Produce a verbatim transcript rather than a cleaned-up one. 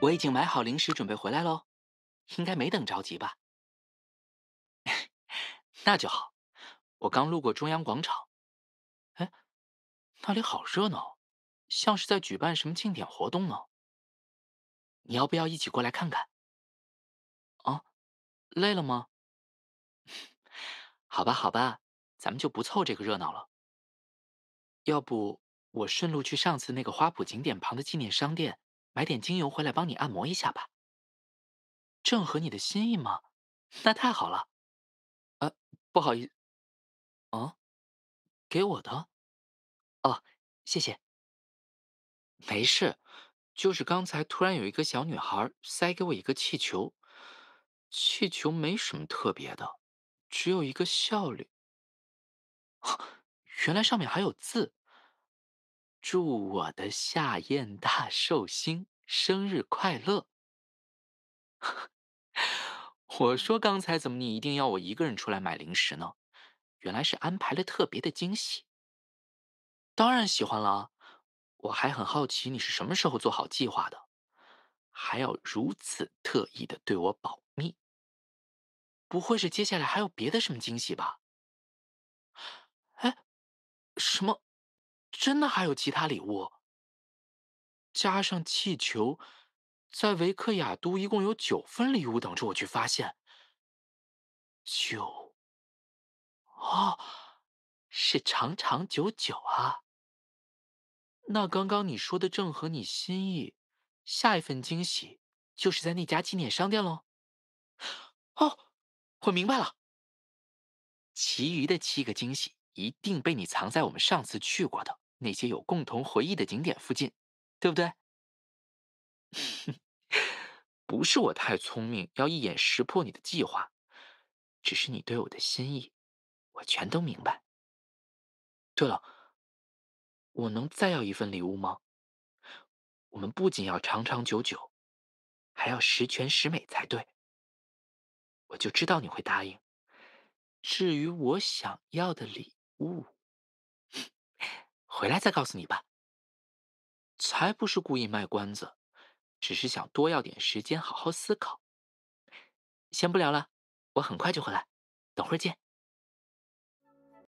我已经买好零食准备回来喽，应该没等着急吧？那就好。我刚路过中央广场，哎，那里好热闹，像是在举办什么庆典活动呢。你要不要一起过来看看？啊，累了吗？好吧，好吧，咱们就不凑这个热闹了。要不我顺路去上次那个花圃景点旁的纪念商店买点精油回来帮你按摩一下吧？正合你的心意吗？那太好了。呃，不好意思，啊，给我的？哦，谢谢。没事，就是刚才突然有一个小女孩塞给我一个气球，气球没什么特别的，只有一个笑脸。原来上面还有字：祝我的夏宴大寿星生日快乐。我说刚才怎么你一定要我一个人出来买零食呢？原来是安排了特别的惊喜。当然喜欢了，我还很好奇你是什么时候做好计划的，还要如此特意的对我保密。不会是接下来还有别的什么惊喜吧？哎，什么？真的还有其他礼物？加上气球，在维克雅都一共有九份礼物等着我去发现。九哦，是长长久久啊。那刚刚你说的正合你心意，下一份惊喜就是在那家纪念商店喽。哦，我明白了，其余的七个惊喜一定被你藏在我们上次去过的那些有共同回忆的景点附近，对不对？不是我太聪明，要一眼识破你的计划，只是你对我的心意，我全都明白。对了，我能再要一份礼物吗？我们不仅要长长久久，还要十全十美才对。我就知道你会答应。至于我想要的礼物，回来再告诉你吧。才不是故意卖关子，只是想多要点时间好好思考。先不聊了，我很快就回来，等会儿见。